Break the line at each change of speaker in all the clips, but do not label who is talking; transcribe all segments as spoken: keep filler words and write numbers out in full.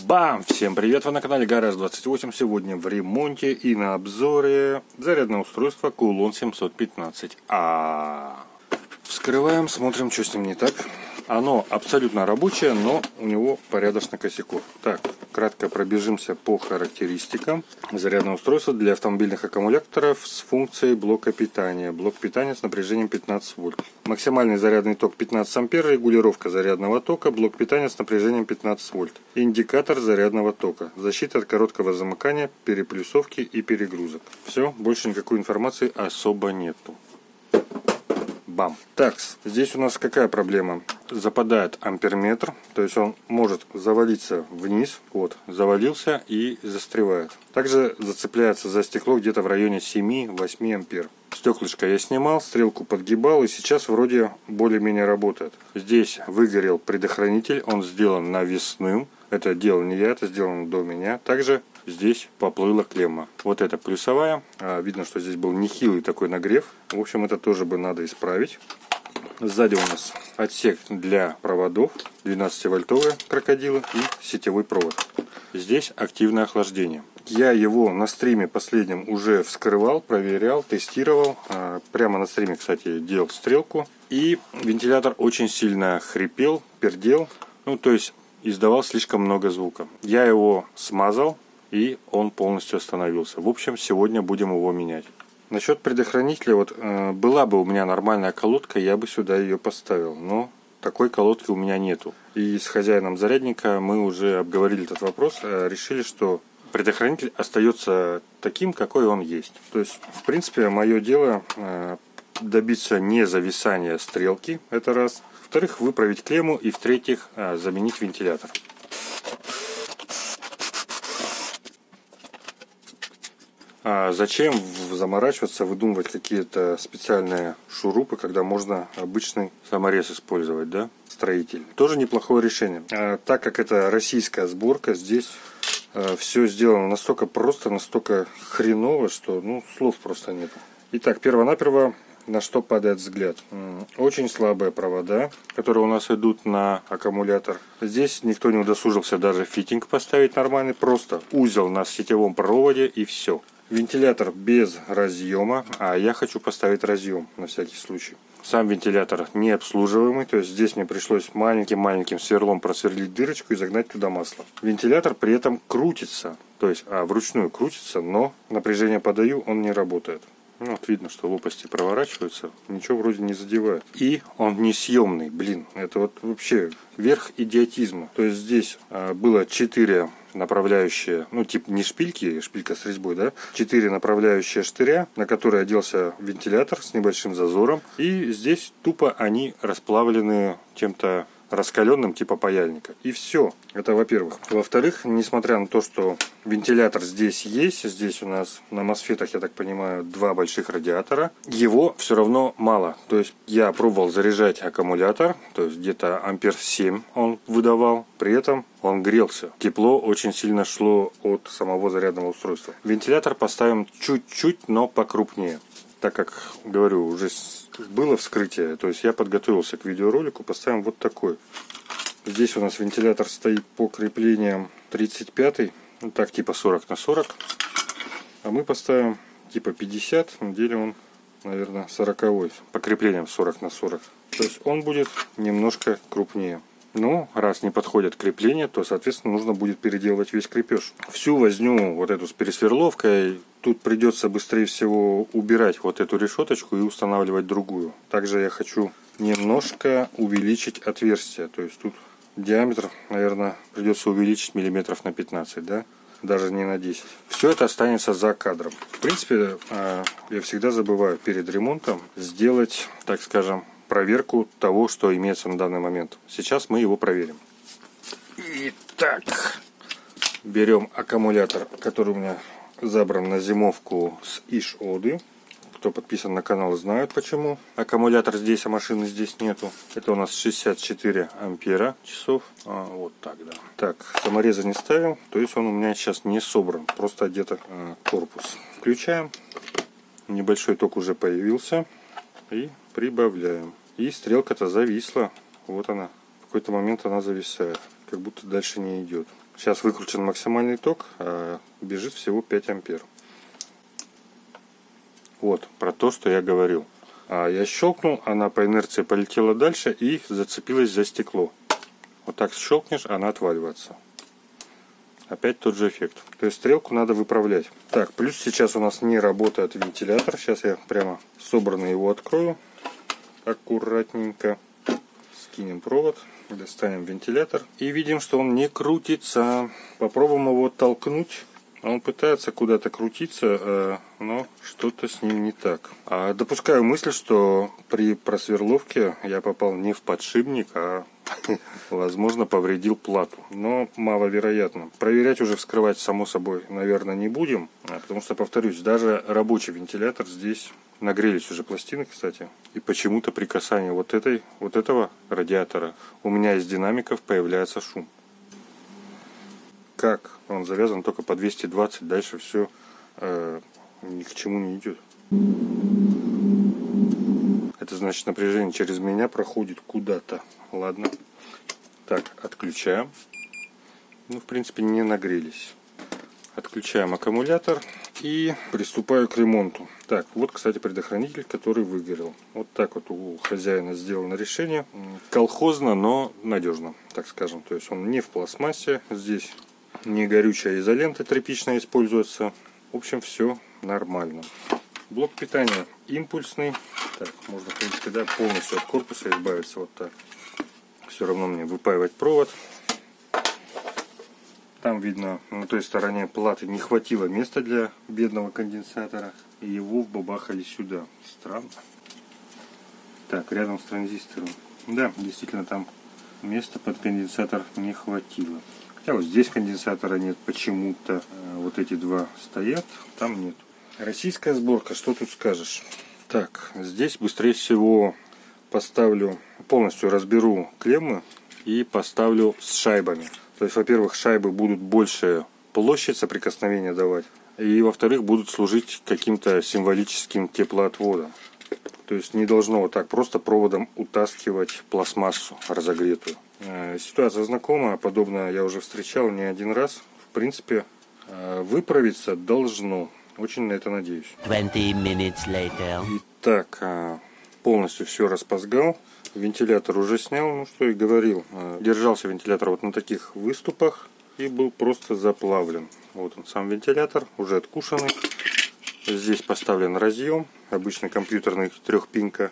Бам! Всем привет! Вы на канале Гараж двадцать восемь. Сегодня в ремонте и на обзоре зарядное устройство Кулон семьсот пятнадцать А. Вскрываем, смотрим, что с ним не так. Оно абсолютно рабочее, но у него порядочно косяков. Так, кратко пробежимся по характеристикам. Зарядное устройство для автомобильных аккумуляторов с функцией блока питания. Блок питания с напряжением пятнадцать вольт. Максимальный зарядный ток пятнадцать ампер, регулировка зарядного тока, блок питания с напряжением пятнадцать вольт. Индикатор зарядного тока. Защита от короткого замыкания, переплюсовки и перегрузок. Все, больше никакой информации особо нету. Бам. Так, здесь у нас какая проблема? Западает амперметр, то есть он может завалиться вниз, вот, завалился и застревает. Также зацепляется за стекло где-то в районе семь-восемь ампер. Стеклышко я снимал, стрелку подгибал, и сейчас вроде более-менее работает. Здесь выгорел предохранитель, он сделан навесным. Это делал не я, это сделано до меня. Также здесь поплыла клемма. Вот это плюсовая. Видно, что здесь был нехилый такой нагрев. В общем, это тоже бы надо исправить. Сзади у нас отсек для проводов, двенадцативольтовые крокодилы и сетевой провод. Здесь активное охлаждение. Я его на стриме последнем уже вскрывал, проверял, тестировал. Прямо на стриме, кстати, делал стрелку. И вентилятор очень сильно хрипел, пердел. Ну, то есть издавал слишком много звука. Я его смазал, и он полностью остановился. В общем, сегодня будем его менять. Насчет предохранителя, вот э, была бы у меня нормальная колодка, я бы сюда ее поставил. Но такой колодки у меня нету. И с хозяином зарядника мы уже обговорили этот вопрос. Э, решили, что предохранитель остается таким, какой он есть. То есть, в принципе, мое дело э, добиться не зависания стрелки. Это раз. Во-вторых, выправить клемму. И в-третьих, э, заменить вентилятор. А зачем заморачиваться, выдумывать какие-то специальные шурупы, когда можно обычный саморез использовать, да? Строитель. Тоже неплохое решение. А так как это российская сборка, здесь а, все сделано настолько просто, настолько хреново, что ну слов просто нет. Итак, перво-наперво, на что падает взгляд. Очень слабые провода, которые у нас идут на аккумулятор. Здесь никто не удосужился даже фитинг поставить нормальный. Просто узел на сетевом проводе и все. Вентилятор без разъема, а я хочу поставить разъем на всякий случай. Сам вентилятор не обслуживаемый, то есть здесь мне пришлось маленьким-маленьким сверлом просверлить дырочку и загнать туда масло. Вентилятор при этом крутится, то есть а, вручную крутится, но напряжение подаю, он не работает. Ну, вот видно, что лопасти проворачиваются, ничего вроде не задевает. И он несъемный, блин, это вот вообще верх идиотизма. То есть здесь а, было четыре направляющие, ну типа не шпильки, шпилька с резьбой, да, четыре направляющие штыря, на которые оделся вентилятор с небольшим зазором. И здесь тупо они расплавлены чем-то раскаленным типа паяльника. И все. Это во-первых. Во-вторых, несмотря на то, что вентилятор здесь есть, здесь у нас на мосфетах, я так понимаю, два больших радиатора, его все равно мало. То есть я пробовал заряжать аккумулятор, то есть где-то ампер семь он выдавал, при этом он грелся. Тепло очень сильно шло от самого зарядного устройства. Вентилятор поставим чуть-чуть, но покрупнее. Так как, говорю, уже было вскрытие, то есть я подготовился к видеоролику, поставим вот такой. Здесь у нас вентилятор стоит по креплениям тридцать пять, ну так типа сорок на сорок. А мы поставим типа пятьдесят, на деле он, наверное, сорок по креплениям сорок на сорок. То есть он будет немножко крупнее. Но раз не подходят крепления, то, соответственно, нужно будет переделывать весь крепеж. Всю возню вот эту с пересверловкой, тут придется быстрее всего убирать вот эту решеточку и устанавливать другую. Также я хочу немножко увеличить отверстие. То есть тут диаметр, наверное, придется увеличить миллиметров на пятнадцать, да? Даже не на десять. Все это останется за кадром. В принципе, я всегда забываю перед ремонтом сделать, так скажем, проверку того, что имеется на данный момент. Сейчас мы его проверим. Итак, берем аккумулятор, который у меня забран на зимовку с ИШ-Оды. Кто подписан на канал, знает почему. Аккумулятор здесь, а машины здесь нету. Это у нас шестьдесят четыре ампера часов. А, вот так, да. Так, самореза не ставил, то есть он у меня сейчас не собран. Просто одето а, корпус. Включаем. Небольшой ток уже появился. И прибавляем. И стрелка-то зависла. Вот она. В какой-то момент она зависает. как будто дальше не идет. Сейчас выкручен максимальный ток, а бежит всего пять ампер. Вот, про то, что я говорил. А я щелкнул, она по инерции полетела дальше и зацепилась за стекло. Вот так щелкнешь, она отваливается. Опять тот же эффект. То есть стрелку надо выправлять. Так, плюс сейчас у нас не работает вентилятор. Сейчас я прямо собранно его открою. Аккуратненько. Скинем провод. Достанем вентилятор. И видим, что он не крутится. Попробуем его толкнуть. Он пытается куда-то крутиться, но что-то с ним не так. Допускаю мысль, что при просверловке я попал не в подшипник, а возможно повредил плату. Но маловероятно. Проверять уже вскрывать само собой, наверное, не будем. Потому что, повторюсь, даже рабочий вентилятор здесь нагрелись уже пластины, кстати. И почему-то при касании вот, этой, вот этого радиатора у меня из динамиков появляется шум. Как? Он завязан только по двести двадцать, дальше все э, ни к чему не идет. Это значит, напряжение через меня проходит куда-то. Ладно. Так, отключаем. Ну, в принципе, не нагрелись. Отключаем аккумулятор и приступаю к ремонту. Так, вот, кстати, предохранитель, который выгорел. Вот так вот у хозяина сделано решение. Колхозно, но надежно, так скажем. То есть он не в пластмассе. Здесь не горючая изолента тряпичная используется. В общем, все нормально. Блок питания импульсный. Так, можно, в принципе, да, полностью от корпуса избавиться вот так. Все равно мне выпаивать провод. Там видно, на той стороне платы не хватило места для бедного конденсатора. И его вбабахали сюда. Странно. Так, рядом с транзистором. Да, действительно, там места под конденсатор не хватило. Хотя вот здесь конденсатора нет почему-то. Вот эти два стоят, там нет. Российская сборка, что тут скажешь? Так, здесь быстрее всего поставлю, полностью разберу клеммы и поставлю с шайбами. То есть, во-первых, шайбы будут больше площадь соприкосновения давать. И, во-вторых, будут служить каким-то символическим теплоотводом. То есть не должно вот так просто проводом утаскивать пластмассу разогретую. Ситуация знакомая, подобное я уже встречал не один раз. В принципе, выправиться должно. Очень на это надеюсь.
двадцать minutes later.
Итак, полностью все распозгал. Вентилятор уже снял, ну что и говорил. Держался вентилятор вот на таких выступах и был просто заплавлен. Вот он сам вентилятор, уже откушенный. Здесь поставлен разъем, обычный компьютерный трехпинка.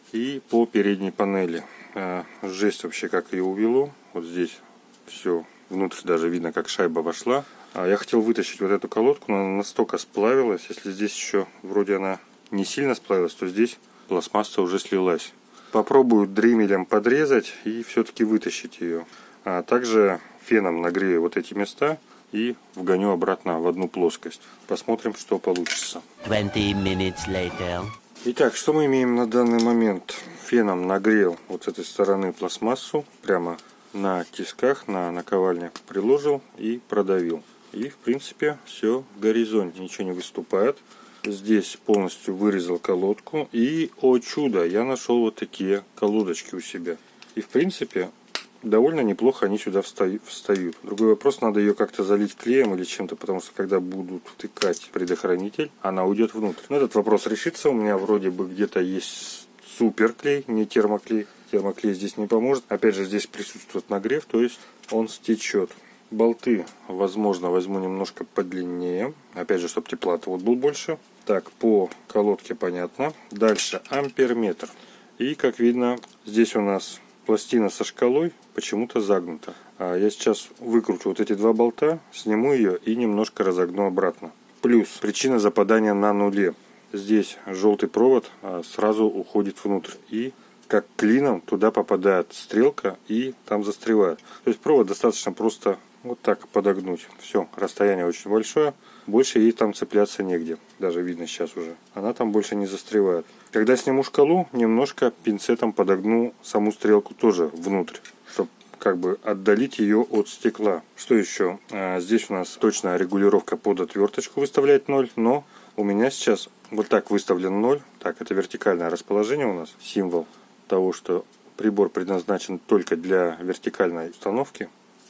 И по передней панели. Жесть вообще как ее увело. Вот здесь все, внутрь даже видно, как шайба вошла. Я хотел вытащить вот эту колодку, но она настолько сплавилась. Если здесь еще вроде она не сильно сплавилась, то здесь пластмасса уже слилась. Попробую дремелем подрезать и все-таки вытащить ее. А также феном нагрею вот эти места и вгоню обратно в одну плоскость. Посмотрим, что получится.
двадцать minutes later.
Итак, что мы имеем на данный момент? Феном нагрел вот с этой стороны пластмассу прямо на тисках, на наковальне приложил и продавил. И в принципе все в горизонте, ничего не выступает. Здесь полностью вырезал колодку. И, о чудо, я нашел вот такие колодочки у себя. И в принципе довольно неплохо они сюда встают. Другой вопрос, надо ее как-то залить клеем или чем-то, потому что когда будут втыкать предохранитель, она уйдет внутрь. Но этот вопрос решится. У меня вроде бы где-то есть суперклей, не термоклей. Термоклей здесь не поможет. Опять же, здесь присутствует нагрев, то есть он стечет. Болты, возможно, возьму немножко подлиннее. Опять же, чтобы теплоотвод был больше. Так, по колодке понятно. Дальше амперметр. И, как видно, здесь у нас пластина со шкалой почему-то загнута. А я сейчас выкручу вот эти два болта, сниму ее и немножко разогну обратно. Плюс причина западания на нуле. Здесь желтый провод сразу уходит внутрь. И как клином туда попадает стрелка и там застревает. То есть провод достаточно просто вот так подогнуть. Все, расстояние очень большое. Больше ей там цепляться негде. Даже видно сейчас уже. Она там больше не застревает. Когда сниму шкалу, немножко пинцетом подогну саму стрелку тоже внутрь. Чтобы как бы отдалить ее от стекла. Что еще? А, здесь у нас точная регулировка под отверточку выставляет ноль. Но у меня сейчас вот так выставлен ноль. Так, это вертикальное расположение у нас. Символ того, что прибор предназначен только для вертикальной установки.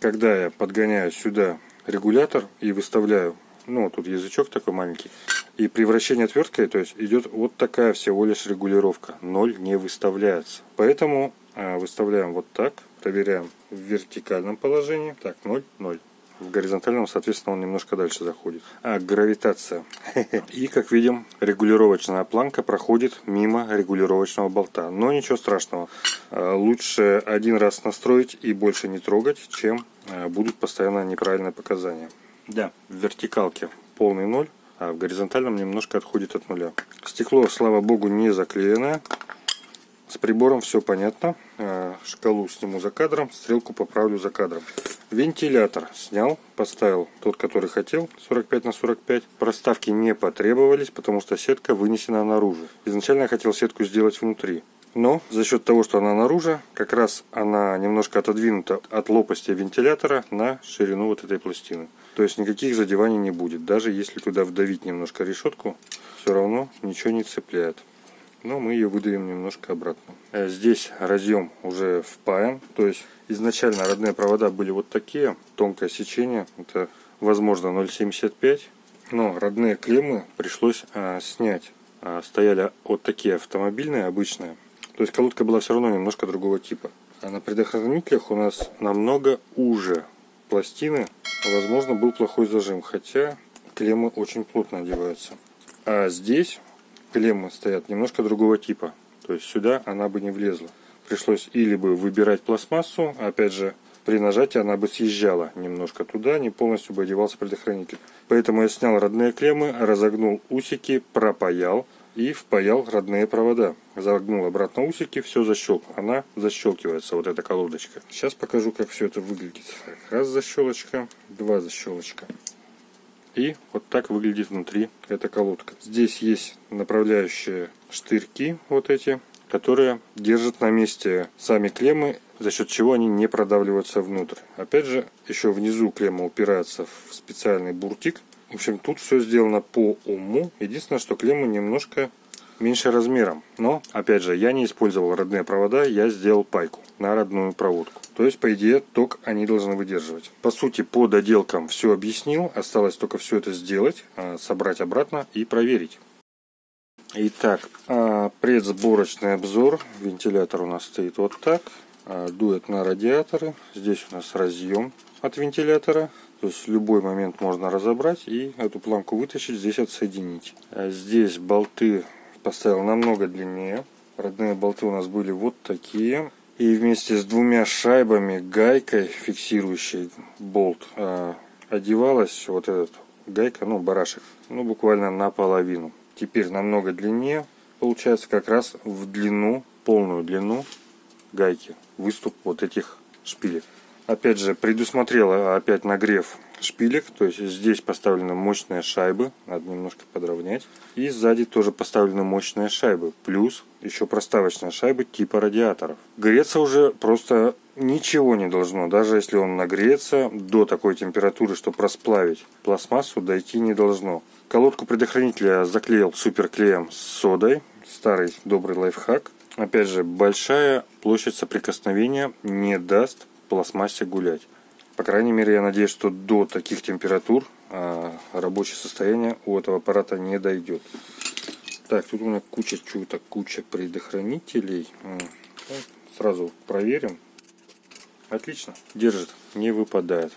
когда я подгоняю сюда регулятор и выставляю, ну тут язычок такой маленький, и при вращении отверткой, то есть идет вот такая всего лишь регулировка, ноль не выставляется. Поэтому э, выставляем вот так, проверяем в вертикальном положении, так, ноль, ноль. В горизонтальном, соответственно, он немножко дальше заходит. А, гравитация. И, как видим, регулировочная планка проходит мимо регулировочного болта. Но ничего страшного. Лучше один раз настроить и больше не трогать, чем будут постоянно неправильные показания. Да, в вертикалке полный ноль, а в горизонтальном немножко отходит от нуля. Стекло, слава богу, не заклеенное. С прибором все понятно. Шкалу сниму за кадром, стрелку поправлю за кадром. Вентилятор снял, поставил тот, который хотел, сорок пять на сорок пять. Проставки не потребовались, потому что сетка вынесена наружу. Изначально я хотел сетку сделать внутри. Но за счет того, что она наружу, как раз она немножко отодвинута от лопасти вентилятора на ширину вот этой пластины. То есть никаких задеваний не будет. Даже если туда вдавить немножко решетку, все равно ничего не цепляет. Но мы ее выдавим немножко обратно. Здесь разъем уже впаян. То есть изначально родные провода были вот такие. Тонкое сечение. Это возможно ноль семьдесят пять. Но родные клеммы пришлось а, снять. А, стояли вот такие автомобильные, обычные. То есть колодка была все равно немножко другого типа. А на предохранителях у нас намного уже пластины. Возможно, был плохой зажим. Хотя клеммы очень плотно одеваются. А здесь клеммы стоят немножко другого типа. То есть сюда она бы не влезла. Пришлось или бы выбирать пластмассу. Опять же, при нажатии она бы съезжала немножко туда. Не полностью бы одевался предохранитель. Поэтому я снял родные клеммы, разогнул усики, пропаял и впаял родные провода. Загнул обратно усики, все защелкнул. Она защелкивается, вот эта колодочка. Сейчас покажу, как все это выглядит. Раз защелочка, два защелочка. И вот так выглядит внутри эта колодка. Здесь есть направляющие штырьки, вот эти, которые держат на месте сами клеммы, за счет чего они не продавливаются внутрь. Опять же, еще внизу клемма упирается в специальный буртик. В общем, тут все сделано по уму. Единственное, что клеммы немножко меньше размером. Но, опять же, я не использовал родные провода, я сделал пайку на родную проводку. То есть, по идее, ток они должны выдерживать. По сути, по доделкам все объяснил. Осталось только все это сделать, собрать обратно и проверить. Итак, предсборочный обзор. Вентилятор у нас стоит вот так. Дует на радиаторы. Здесь у нас разъем от вентилятора. То есть в любой момент можно разобрать и эту планку вытащить, здесь отсоединить. Здесь болты поставил намного длиннее. Родные болты у нас были вот такие. И вместе с двумя шайбами, гайкой, фиксирующей болт, одевалась вот эта гайка, ну барашек, ну буквально наполовину. Теперь намного длиннее. Получается как раз в длину, полную длину гайки. Выступ вот этих шпилек. Опять же, предусмотрела опять нагрев шпилек. То есть здесь поставлены мощные шайбы. Надо немножко подровнять. И сзади тоже поставлены мощные шайбы. Плюс еще проставочные шайбы типа радиаторов. Греться уже просто ничего не должно. Даже если он нагреется до такой температуры, чтобы расплавить пластмассу, дойти не должно. Колодку предохранителя заклеил суперклеем с содой. Старый добрый лайфхак. Опять же, большая площадь соприкосновения не даст пластмассе гулять. По крайней мере, я надеюсь, что до таких температур а, рабочее состояние у этого аппарата не дойдет. Так, тут у меня куча чего-то, куча предохранителей. Сразу проверим. Отлично, держит, не выпадает.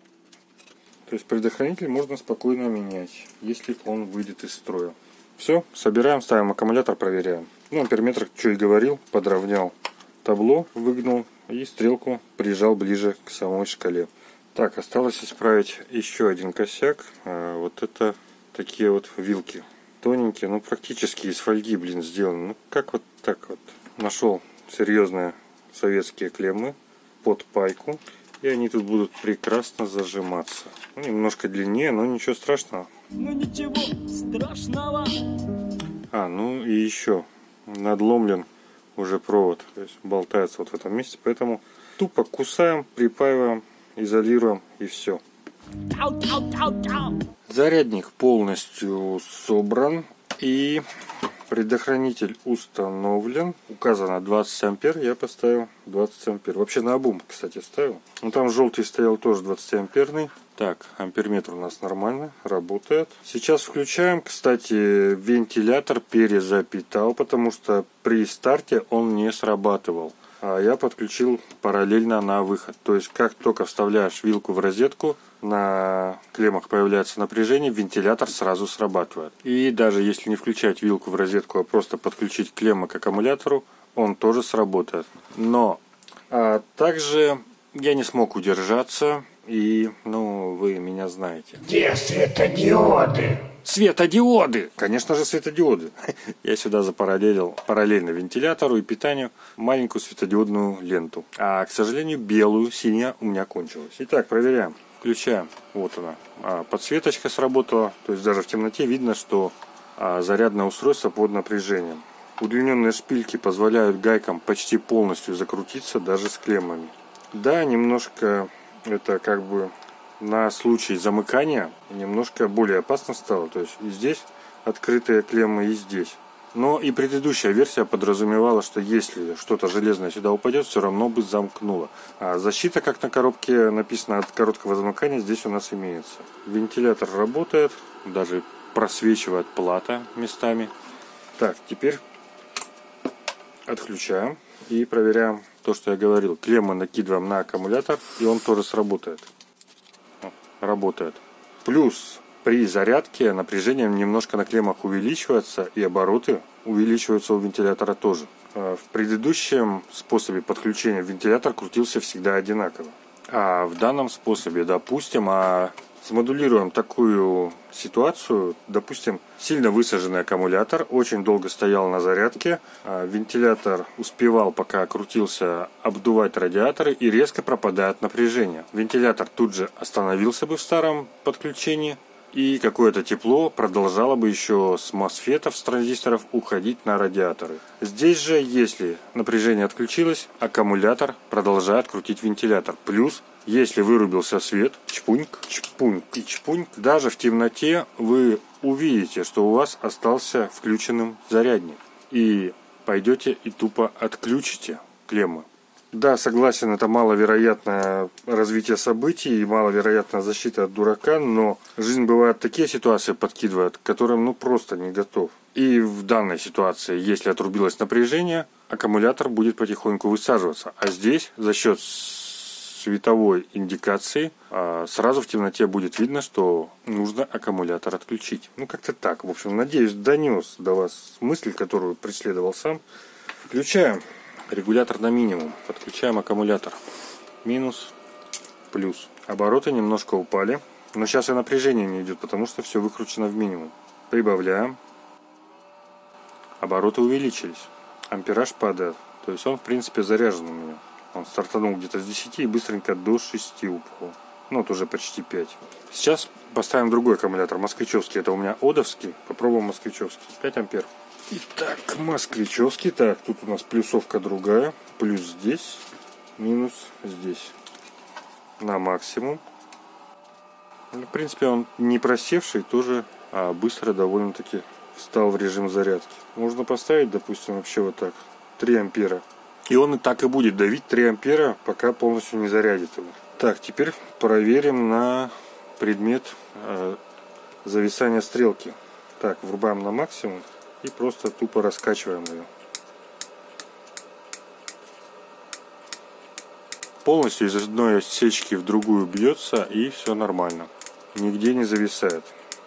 То есть предохранитель можно спокойно менять, если он выйдет из строя. Все, собираем, ставим аккумулятор, проверяем. Ну, амперметр, что и говорил, подровнял табло, выгнул и стрелку прижал ближе к самой шкале. Так, осталось исправить еще один косяк. А, вот это такие вот вилки. Тоненькие, ну практически из фольги, блин, сделаны. Ну как вот так вот. Нашел серьезные советские клеммы под пайку. И они тут будут прекрасно зажиматься. Ну, немножко длиннее, но ничего страшного.
Ну ничего страшного.
А, ну и еще надломлен уже провод. То есть болтается вот в этом месте. Поэтому тупо кусаем, припаиваем, изолируем и все. Зарядник полностью собран. И Предохранитель установлен. Указано двадцать ампер. Я поставил двадцать ампер. Вообще на обум, кстати, ставил. Ну там желтый стоял тоже двадцать амперный. Так, амперметр у нас нормально работает. Сейчас включаем. Кстати, вентилятор перезапитал, потому что при старте он не срабатывал. А я подключил параллельно на выход. То есть, как только вставляешь вилку в розетку, на клеммах появляется напряжение, вентилятор сразу срабатывает. И даже если не включать вилку в розетку, а просто подключить клеммы к аккумулятору, он тоже сработает. Но а также я не смог удержаться. И, ну, вы меня знаете.
Где светодиоды?
Светодиоды! Конечно же, светодиоды. Я сюда запараллелил параллельно вентилятору и питанию маленькую светодиодную ленту. А, к сожалению, белую, синяя у меня кончилась. Итак, проверяем. Включаем. Вот она. А, подсветочка сработала. То есть даже в темноте видно, что а, зарядное устройство под напряжением. Удлиненные шпильки позволяют гайкам почти полностью закрутиться, даже с клеммами. Да, немножко... Это как бы на случай замыкания немножко более опасно стало. То есть и здесь открытые клеммы, и здесь. Но и предыдущая версия подразумевала, что если что-то железное сюда упадет, все равно бы замкнуло. А защита, как на коробке написано, от короткого замыкания здесь у нас имеется. Вентилятор работает, даже просвечивает плата местами. Так, теперь отключаем и проверяем то, что я говорил. Клеммы накидываем на аккумулятор, и он тоже сработает. Работает. Плюс при зарядке напряжение немножко на клеммах увеличивается, и обороты увеличиваются у вентилятора тоже. В предыдущем способе подключения вентилятор крутился всегда одинаково. А в данном способе, допустим, а смодулируем такую ситуацию. Допустим, сильно высаженный аккумулятор очень долго стоял на зарядке. Вентилятор успевал, пока крутился, обдувать радиаторы, и резко пропадает напряжение. Вентилятор тут же остановился бы в старом подключении, и какое-то тепло продолжало бы еще с мосфетов, с транзисторов уходить на радиаторы. Здесь же, если напряжение отключилось, аккумулятор продолжает крутить вентилятор. Плюс, если вырубился свет, чпуньк, чпуньк и чпуньк, даже в темноте вы увидите, что у вас остался включенным зарядник. И пойдете и тупо отключите клеммы. Да, согласен, это маловероятное развитие событий и маловероятная защита от дурака, но жизнь бывает такие ситуации подкидывает, к которым ну просто не готов. И в данной ситуации, если отрубилось напряжение, аккумулятор будет потихоньку высаживаться. А здесь за счет световой индикации сразу в темноте будет видно, что нужно аккумулятор отключить. Ну как-то так. В общем, надеюсь, донес до вас мысль, которую преследовал сам. Включаем. Регулятор на минимум. Подключаем аккумулятор. Минус, плюс. Обороты немножко упали. Но сейчас и напряжение не идет, потому что все выкручено в минимум. Прибавляем. Обороты увеличились. Ампераж падает. То есть он в принципе заряжен у меня. Он стартанул где-то с десяти и быстренько до шести упал. Ну вот уже почти пять. Сейчас поставим другой аккумулятор. Москвичевский. Это у меня одовский. Попробуем москвичевский. пять ампер. Итак, москвичевский. Так, тут у нас плюсовка другая. Плюс здесь, минус здесь. На максимум. В принципе, он не просевший, тоже а быстро довольно-таки встал в режим зарядки. Можно поставить, допустим, вообще вот так. три ампера. И он и так и будет давить три ампера, пока полностью не зарядит его. Так, теперь проверим на предмет э, зависания стрелки. Так, врубаем на максимум. И просто тупо раскачиваем ее. Полностью из одной отсечки в другую бьется, и все нормально. Нигде не зависает.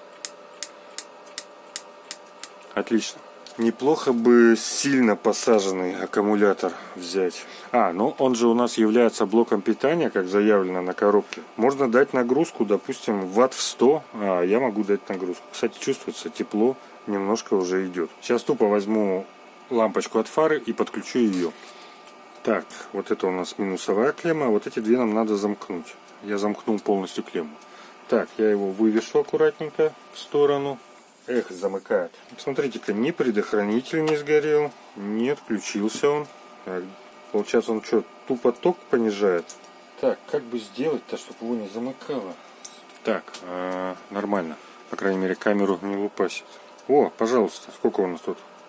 Отлично. Неплохо бы сильно посаженный аккумулятор взять. А, ну он же у нас является блоком питания, как заявлено на коробке. Можно дать нагрузку, допустим, ватт в сто, а я могу дать нагрузку. Кстати, чувствуется тепло. Немножко уже идет. Сейчас тупо возьму лампочку от фары и подключу ее. Так, вот это у нас минусовая клемма. Вот эти две нам надо замкнуть. Я замкнул полностью клемму. Так, я его вывешу аккуратненько в сторону. Эх, замыкает. Смотрите-ка, ни предохранитель не сгорел, не отключился он. Так, получается, он что, тупо ток понижает? Так, как бы сделать-то, чтобы его не замыкало? Так, э, нормально. По крайней мере, камеру не лупасит. О, пожалуйста, сколько у нас тут?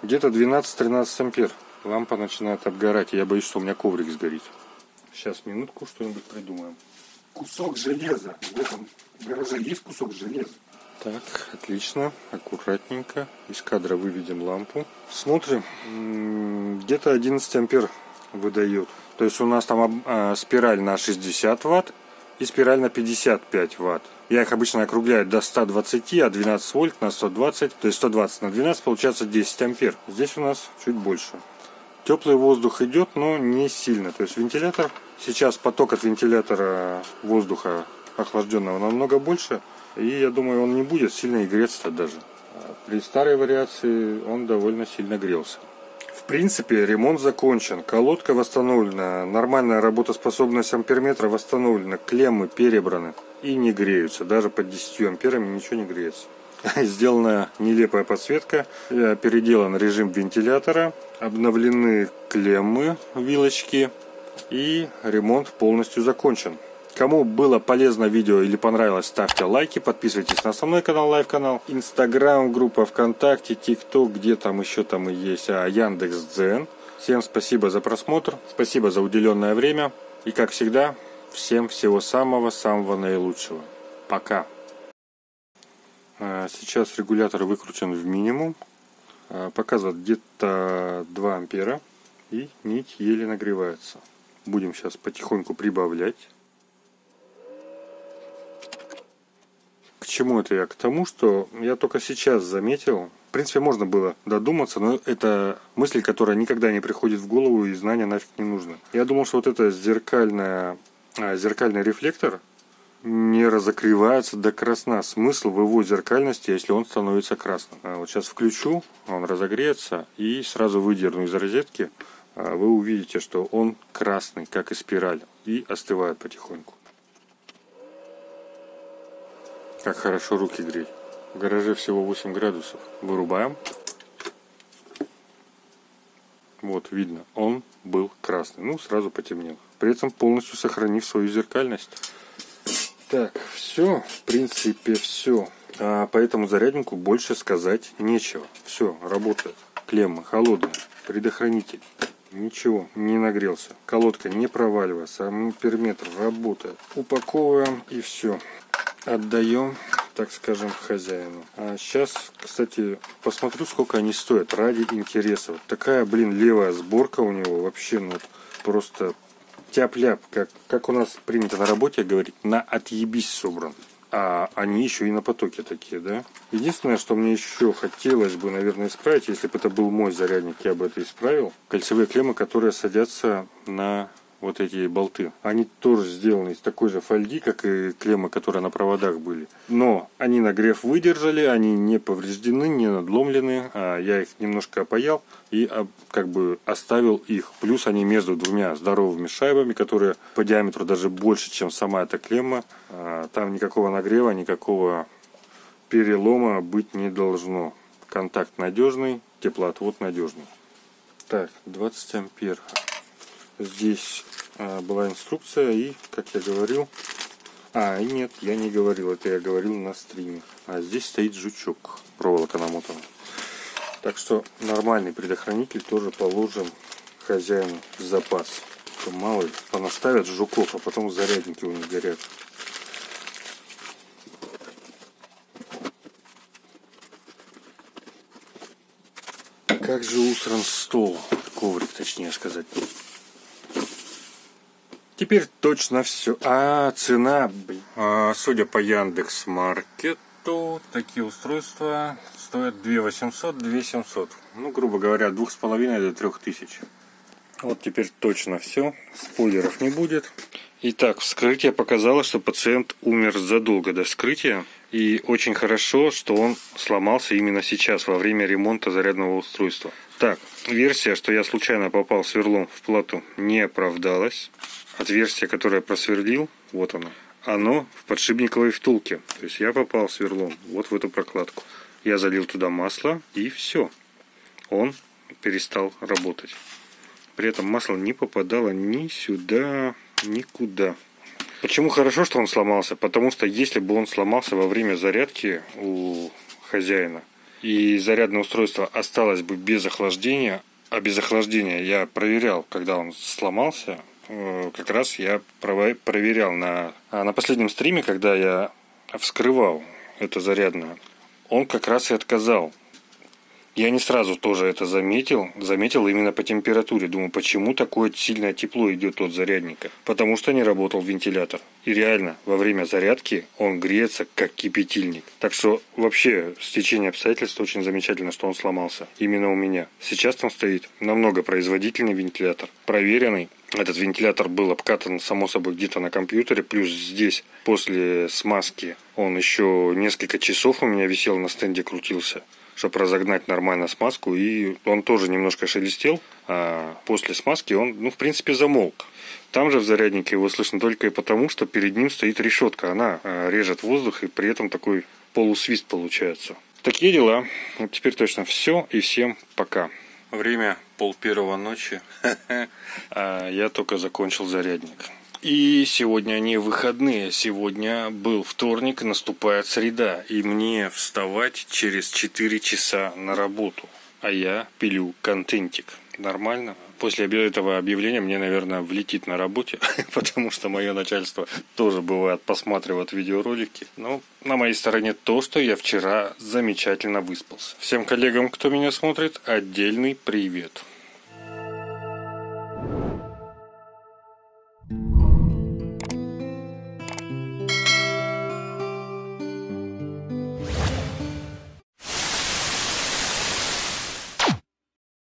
Где-то двенадцать-тринадцать ампер. Лампа начинает обгорать, и я боюсь, что у меня коврик сгорит. Сейчас, минутку, что-нибудь придумаем. Кусок железа. В этом гараже есть кусок железа. Так, отлично, аккуратненько. Из кадра выведем лампу. Смотрим. Где-то одиннадцать ампер выдает. То есть у нас там э, спираль на шестьдесят ватт и спираль на пятьдесят пять ватт. Я их обычно округляю до ста двадцати, а двенадцать вольт на сто двадцать. То есть сто двадцать на двенадцать получается десять ампер. Здесь у нас чуть больше. Теплый воздух идет, но не сильно. То есть вентилятор, сейчас поток от вентилятора воздуха охлажденного намного больше. И я думаю, он не будет сильно и греться даже. При старой вариации он довольно сильно грелся. В принципе, ремонт закончен. Колодка восстановлена. Нормальная работоспособность амперметра восстановлена. Клеммы перебраны и не греются. Даже под десятью амперами ничего не греется. Сделана нелепая подсветка. Переделан режим вентилятора. Обновлены клеммы, вилочки. И ремонт полностью закончен. Кому было полезно видео или понравилось, ставьте лайки, подписывайтесь на основной канал, лайв-канал, Инстаграм, группа ВКонтакте, ТикТок, где там еще там и есть, а Яндекс.Дзен. Всем спасибо за просмотр, спасибо за уделенное время и, как всегда, всем всего самого-самого наилучшего. Пока! Сейчас регулятор выкручен в минимум, показывает где-то два ампера и нить еле нагревается. Будем сейчас потихоньку прибавлять. К чему это я? К тому, что я только сейчас заметил. В принципе, можно было додуматься, но это мысль, которая никогда не приходит в голову, и знания нафиг не нужно. Я думал, что вот это зеркальная, а, зеркальный рефлектор не разогревается до красна. Смысл в его зеркальности, если он становится красным. А вот сейчас включу, он разогреется, и сразу выдерну из розетки. А вы увидите, что он красный, как и спираль, и остывает потихоньку. Как хорошо руки греть. В гараже всего восемь градусов. Вырубаем. Вот, видно, он был красный. Ну, сразу потемнел. При этом полностью сохранив свою зеркальность. Так, все. В принципе, все. А по этому заряднику больше сказать нечего. Все, работает. Клемма холодная. Предохранитель. Ничего, не нагрелся. Колодка не проваливается. Амперметр работает. Упаковываем и все. Отдаем, так скажем, хозяину. А сейчас, кстати, посмотрю, сколько они стоят ради интереса. Вот такая, блин, левая сборка у него. Вообще, ну, просто тяп-ляп. Как, как у нас принято на работе говорить, на отъебись собран. А они еще и на потоке такие, да? Единственное, что мне еще хотелось бы, наверное, исправить, если бы это был мой зарядник, я бы это исправил. Кольцевые клеммы, которые садятся на вот эти болты. Они тоже сделаны из такой же фольги, как и клеммы, которые на проводах были. Но они нагрев выдержали, они не повреждены, не надломлены. А я их немножко опаял и как бы оставил их. Плюс они между двумя здоровыми шайбами, которые по диаметру даже больше, чем сама эта клемма. Там никакого нагрева, никакого перелома быть не должно. Контакт надежный, теплоотвод надежный. Так, двадцать ампер. Здесь а, была инструкция и, как я говорил... А, нет, я не говорил, это я говорил на стриме. А здесь стоит жучок, проволока намотана. Так что нормальный предохранитель тоже положим хозяину в запас. Мало ли, понаставят жуков, а потом зарядники у них горят. Как же усран стол, коврик, точнее сказать. Теперь точно все. А, цена, блин. А, судя по Яндекс.Маркету, такие устройства стоят две тысячи восемьсот — две тысячи семьсот. Ну, грубо говоря, от двух с половиной до трёх тысяч. Вот теперь точно все. Спойлеров не будет. Итак, вскрытие показало, что пациент умер задолго до вскрытия. И очень хорошо, что он сломался именно сейчас, во время ремонта зарядного устройства. Так, версия, что я случайно попал сверлом в плату, не оправдалась. Отверстие, которое я просверлил, вот оно, оно в подшипниковой втулке. То есть я попал сверлом вот в эту прокладку. Я залил туда масло, и все. Он перестал работать. При этом масло не попадало ни сюда, никуда. Почему хорошо, что он сломался? Потому что если бы он сломался во время зарядки у хозяина, и зарядное устройство осталось бы без охлаждения, а без охлаждения я проверял, когда он сломался, как раз я проверял на, на последнем стриме, когда я вскрывал это зарядное, он как раз и отказал. Я не сразу тоже это заметил, заметил именно по температуре. Думаю, почему такое сильное тепло идет от зарядника? Потому что не работал вентилятор. И реально, во время зарядки он греется, как кипятильник. Так что вообще, стечение обстоятельств очень замечательно, что он сломался. Именно у меня. Сейчас там стоит намного производительный вентилятор. Проверенный. Этот вентилятор был обкатан, само собой, где-то на компьютере. Плюс здесь, после смазки, он еще несколько часов у меня висел на стенде, крутился, чтобы разогнать нормально смазку, и он тоже немножко шелестел, а после смазки он, ну, в принципе, замолк. Там же в заряднике его слышно только и потому, что перед ним стоит решетка, она режет воздух, и при этом такой полусвист получается. Такие дела. Вот теперь точно все, и всем пока. Время пол первого ночи, я только закончил зарядник. И сегодня не выходные, сегодня был вторник, наступает среда, и мне вставать через четыре часа на работу, а я пилю контентик. Нормально? После этого объявления мне, наверное, влетит на работе, потому что мое начальство тоже бывает посматривает видеоролики. Но на моей стороне то, что я вчера замечательно выспался. Всем коллегам, кто меня смотрит, отдельный привет.